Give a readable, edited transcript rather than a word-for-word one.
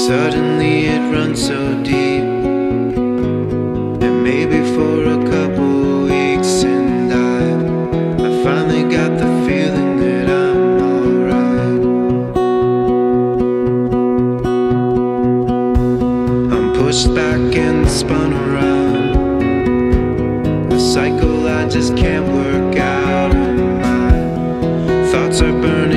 Suddenly it runs so deep, and maybe for a couple weeks, and I finally got the feeling that I'm alright. I'm pushed back and spun around, a cycle I just can't work out, and my thoughts are burning